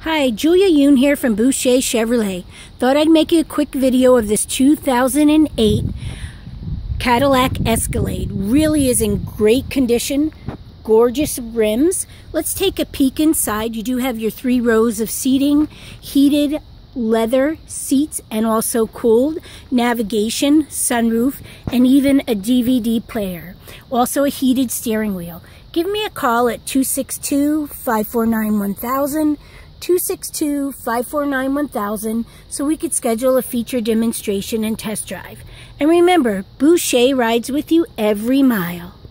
Hi, Julia Huhn here from Boucher Chevrolet. Thought I'd make you a quick video of this 2008 Cadillac Escalade. Really is in great condition, gorgeous rims. Let's take a peek inside. You do have your 3 rows of seating, heated leather seats and also cooled, navigation, sunroof, and even a DVD player. Also a heated steering wheel. Give me a call at 262-549-1000, 262-549-1000, so we could schedule a feature demonstration and test drive. And remember, Boucher rides with you every mile.